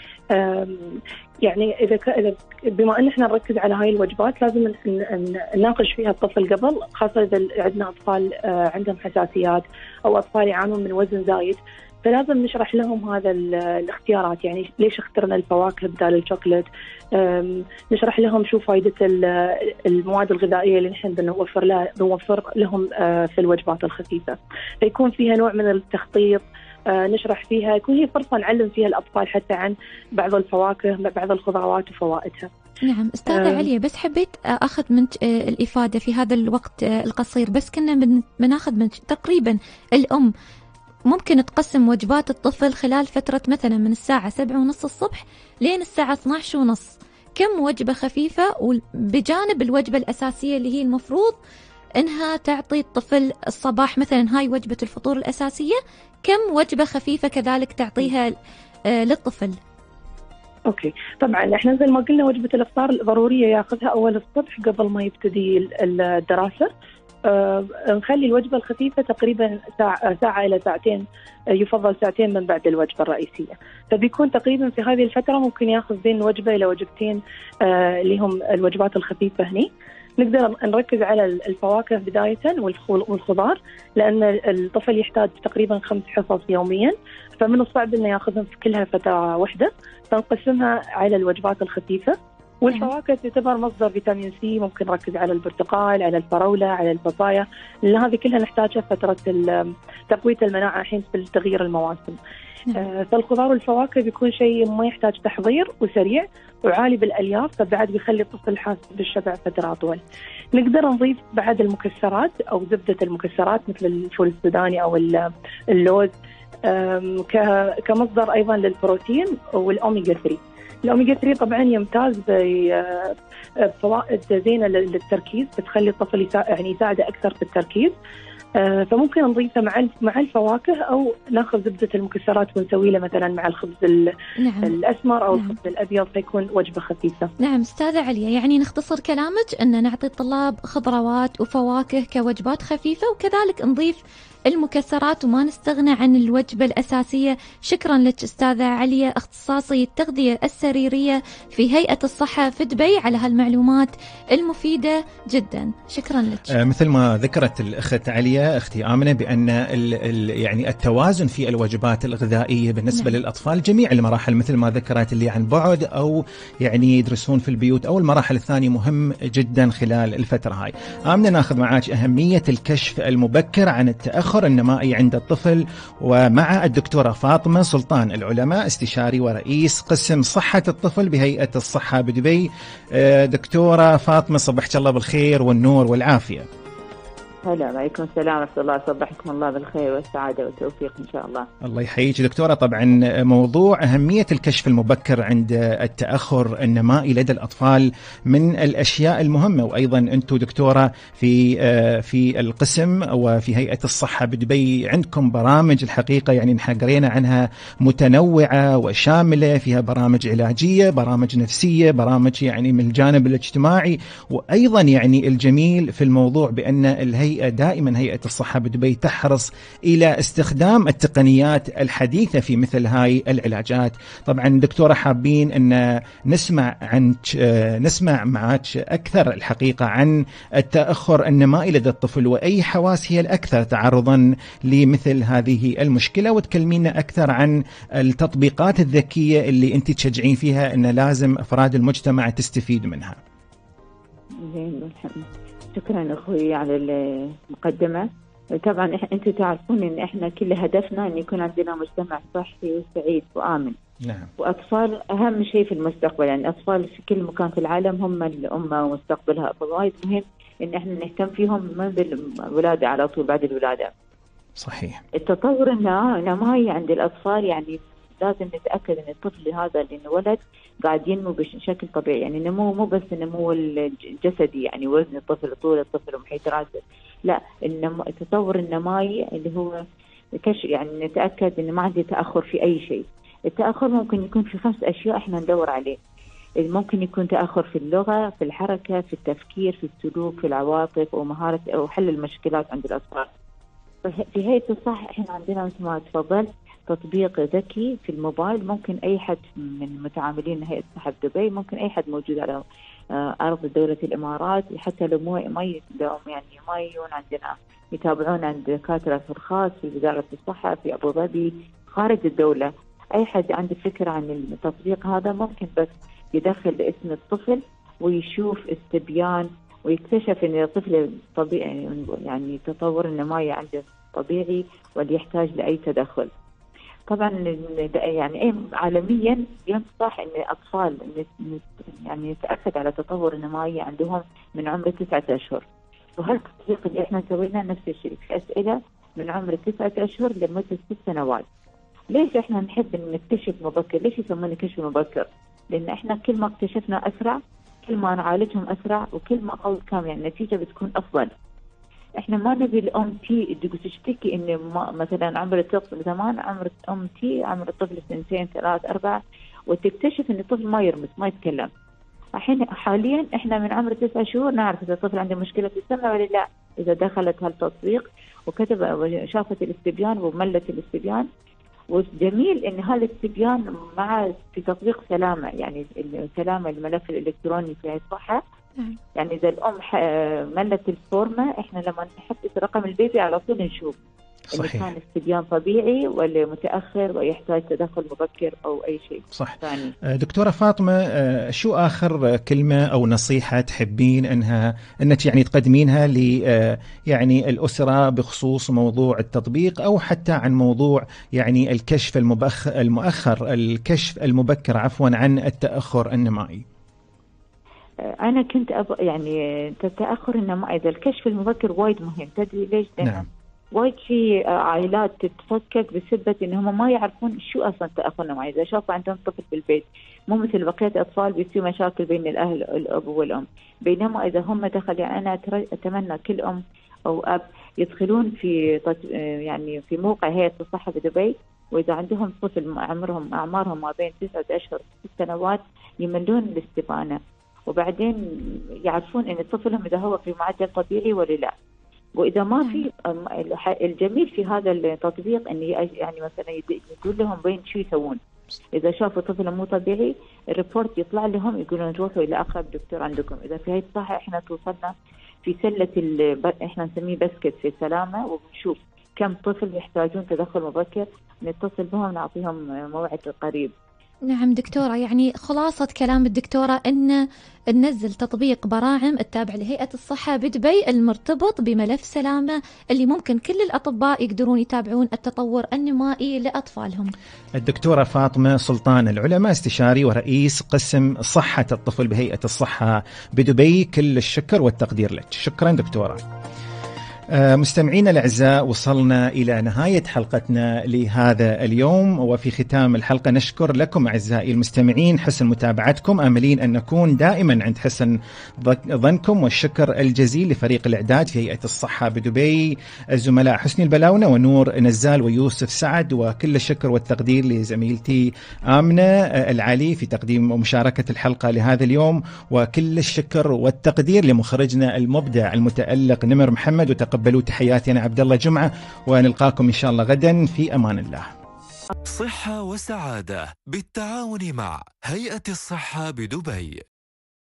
يعني إذا بما أن احنا نركز على هاي الوجبات لازم نناقش فيها الطفل قبل، خاصة إذا عندنا أطفال عندهم حساسيات أو أطفال يعانون من وزن زايد، فلازم نشرح لهم هذا الاختيارات، يعني ليش اخترنا الفواكه بدال الشوكولات، نشرح لهم شو فائدة المواد الغذائية اللي نحن بنوفر لهم في الوجبات الخفيفة، فيكون فيها نوع من التخطيط، نشرح فيها، يكون هي فرصة نعلم فيها الأطفال حتى عن بعض الفواكه، بعض الخضروات وفوائدها. نعم أستاذة عليا، بس حبيت أخذ منك الإفادة في هذا الوقت القصير، بس كنا بناخذ منك تقريبا الأم ممكن تقسم وجبات الطفل خلال فترة مثلا من الساعة 7:30 الصبح لين الساعة 12:30، كم وجبة خفيفة، وبجانب الوجبة الأساسية اللي هي المفروض إنها تعطي الطفل الصباح مثلا هاي وجبة الفطور الأساسية، كم وجبة خفيفة كذلك تعطيها للطفل؟ أوكي، طبعا احنا زي ما قلنا وجبة الإفطار ضرورية ياخذها أول الصبح قبل ما يبتدي الدراسة. نخلي الوجبة الخفيفة تقريبا ساعة إلى ساعتين، يفضل ساعتين من بعد الوجبة الرئيسية، فبيكون تقريبا في هذه الفترة ممكن ياخذ بين وجبة إلى وجبتين اللي هم الوجبات الخفيفة. هني نقدر نركز على الفواكه بداية والخضار، لأن الطفل يحتاج تقريبا 5 حصص يوميا، فمن الصعب أنه ياخذهم في كلها فترة واحدة، فنقسمها على الوجبات الخفيفة. والفواكه تعتبر مصدر فيتامين سي، ممكن نركز على البرتقال، على الفراولة، على البابايا، لأن هذه كلها نحتاجها فترة تقوية المناعة الحين في تغيير المواسم. فالخضار والفواكه بيكون شيء ما يحتاج تحضير وسريع وعالي بالألياف، فبعد بيخلي الطفل حاسس بالشبع فترة أطول. نقدر نضيف بعد المكسرات أو زبدة المكسرات مثل الفول السوداني أو اللوز كمصدر أيضا للبروتين والأوميجا 3. الأوميجا 3 طبعا يمتاز بفوائد زينة للتركيز، بتخلي الطفل يعني يساعده أكثر في التركيز، فممكن نضيفه مع الفواكه، أو ناخذ زبدة المكسرات ونسوي له مثلا مع الخبز الأسمر أو الخبز الأبيض، فيكون وجبة خفيفة. نعم أستاذة عليا، يعني نختصر كلامك أن نعطي الطلاب خضروات وفواكه كوجبات خفيفة، وكذلك نضيف المكسرات وما نستغنى عن الوجبة الأساسية. شكرا لك أستاذة عليا، اختصاصي التغذية السريرية في هيئة الصحة في دبي، على هالمعلومات المفيدة جدا. شكرا لك. مثل ما ذكرت الأخت عليا أختي آمنة بأن يعني التوازن في الوجبات الغذائية بالنسبة للأطفال جميع المراحل، مثل ما ذكرت اللي عن بعد أو يعني يدرسون في البيوت أو المراحل الثانية، مهم جدا خلال الفترة هاي. آمنة، ناخذ معاك أهمية الكشف المبكر عن التأخر التأخر النمائي عند الطفل، ومع الدكتورة فاطمة سلطان العلماء، استشاري ورئيس قسم صحة الطفل بهيئة الصحة بدبي. دكتورة فاطمة، صبحت الله بالخير والنور والعافية. هلا، وعليكم السلام ورحمة الله، صبحكم الله بالخير والسعادة والتوفيق إن شاء الله. الله يحييك دكتورة. طبعا موضوع أهمية الكشف المبكر عند التأخر النمائي لدى الأطفال من الأشياء المهمة، وأيضا أنتم دكتورة في القسم وفي هيئة الصحة بدبي عندكم برامج الحقيقة يعني قرينا عنها متنوعة وشاملة، فيها برامج علاجية، برامج نفسية، برامج يعني من الجانب الاجتماعي، وأيضا يعني الجميل في الموضوع بأن دائما هيئة الصحة بدبي تحرص إلى استخدام التقنيات الحديثة في مثل هاي العلاجات. طبعا دكتورة حابين أن نسمع معك أكثر الحقيقة عن التأخر النمائي لدى الطفل، وأي حواس هي الأكثر تعرضا لمثل هذه المشكلة، وتكلمينا أكثر عن التطبيقات الذكية اللي أنت تشجعين فيها أن لازم أفراد المجتمع تستفيد منها. شكرا أخوي على المقدمة. طبعا أنتم تعرفون أن إحنا كل هدفنا أن يكون عندنا مجتمع صحي وسعيد وآمن. نعم. وأطفال أهم شيء في المستقبل، يعني الأطفال في كل مكان في العالم هم الأمة ومستقبلها، فوايد مهم أن إحنا نهتم فيهم منذ الولادة على طول بعد الولادة. صحيح. التطور النمائي عند الأطفال يعني لازم نتأكد أن الطفل هذا اللي انولد قاعد ينمو بشكل طبيعي، يعني نمو مو بس النمو الجسدي يعني وزن الطفل، طول الطفل ومحيط راسه، لا، التطور النمائي اللي هو يعني نتأكد أن ما عنده تأخر في أي شيء. التأخر ممكن يكون في 5 أشياء إحنا ندور عليه. ممكن يكون تأخر في اللغة، في الحركة، في التفكير، في السلوك، في العواطف، ومهارة أو حل المشكلات عند الأطفال. في هيئة الصحة إحنا عندنا مثل ما تفضل تطبيق ذكي في الموبايل، ممكن أي حد من متعاملين هيئة الصحة بدبي، ممكن أي حد موجود على أرض دولة الإمارات، حتى لو ما يجون عندنا يتابعون عند دكاترة الخاص في وزارة الصحة في أبو ظبي خارج الدولة. أي حد عنده فكرة عن التطبيق هذا ممكن بس يدخل اسم الطفل ويشوف استبيان ويكتشف أن الطفل طبيعي، يعني تطور النمائي عنده طبيعي ولا يحتاج لأي تدخل. طبعا يعني عالميا ينصح ان الاطفال يعني يتاكد على تطور النمائي عندهم من عمر 9 أشهر، وهالتطبيق اللي احنا سوينا نفس الشيء في اسئله من عمر 9 أشهر لمده 6 سنوات. ليش احنا نحب نكتشف مبكر؟ ليش يسمونه كشف مبكر؟ لان احنا كل ما اكتشفنا اسرع، كل ما نعالجهم اسرع، وكل ما كان يعني النتيجه بتكون افضل. احنا ما نبي الام تي تشتكي ان مثلا عمر الطفل زمان عمر ام تي عمر الطفل 2 3 4 وتكتشف ان الطفل ما يرمس ما يتكلم. حاليا احنا من عمر 9 شهور نعرف اذا الطفل عنده مشكله في السمع ولا لا، اذا دخلت هالتطبيق وكتب وشافت الاستبيان وملت الاستبيان. والجميل ان هذا الاستبيان مع في تطبيق سلامه، يعني سلامه الملف الالكتروني في الصحه. يعني إذا الأم ملت الفورمة، إحنا لما نحدث رقم البيبي على طول نشوف إن كان استبيان طبيعي ولا متأخر ويحتاج تدخل مبكر أو أي شيء ثاني. دكتورة فاطمة، شو آخر كلمة أو نصيحة تحبين أنك يعني تقدمينها ل يعني الأسرة بخصوص موضوع التطبيق، أو حتى عن موضوع يعني الكشف الكشف المبكر عن التأخر النمائي؟ أنا كنت يعني التأخر النمائي إذا الكشف المبكر وايد مهم. تدري ليش؟ نعم. وايد في عائلات تتفكك بسبب إنهم ما يعرفون شو أصلا التأخر النمائي. إذا شافوا عندهم طفل في البيت مو مثل بقية الأطفال بيصير مشاكل بين الأهل الأب والأم، بينما إذا هم دخلوا، يعني أنا أتمنى كل أم أو أب يدخلون في يعني في موقع هيئة الصحة بدبي، وإذا عندهم طفل أعمارهم ما بين 9 أشهر و6 سنوات يملون الاستبانة، وبعدين يعرفون ان طفلهم اذا هو في معدل طبيعي ولا لا. واذا ما في، الجميل في هذا التطبيق ان يعني مثلا يقول لهم وين شو يسوون. اذا شافوا طفل مو طبيعي الريبورت يطلع لهم يقولون روحوا الى اقرب دكتور عندكم. اذا في هاي الصحه احنا توصلنا في سله احنا نسميه بسكت في السلامه، وبنشوف كم طفل يحتاجون تدخل مبكر، نتصل بهم نعطيهم موعد قريب. نعم دكتورة، يعني خلاصة كلام الدكتورة أن ننزل تطبيق براعم التابع لهيئة الصحة بدبي المرتبط بملف سلامة اللي ممكن كل الأطباء يقدرون يتابعون التطور النمائي لأطفالهم. الدكتورة فاطمة سلطان العلماء، استشاري ورئيس قسم صحة الطفل بهيئة الصحة بدبي، كل الشكر والتقدير لك. شكرا دكتورة. مستمعينا الأعزاء، وصلنا إلى نهاية حلقتنا لهذا اليوم، وفي ختام الحلقة نشكر لكم أعزائي المستمعين حسن متابعتكم، آملين أن نكون دائما عند حسن ظنكم، والشكر الجزيل لفريق الإعداد في هيئة الصحة بدبي، الزملاء حسني البلاونة ونور نزال ويوسف سعد، وكل الشكر والتقدير لزميلتي آمنة العلي في تقديم ومشاركة الحلقة لهذا اليوم، وكل الشكر والتقدير لمخرجنا المبدع المتألق نمر محمد، وتقبلوا تحياتي أنا عبد الله جمعة، ونلقاكم إن شاء الله غدا في أمان الله. صحة وسعادة بالتعاون مع هيئة الصحة بدبي.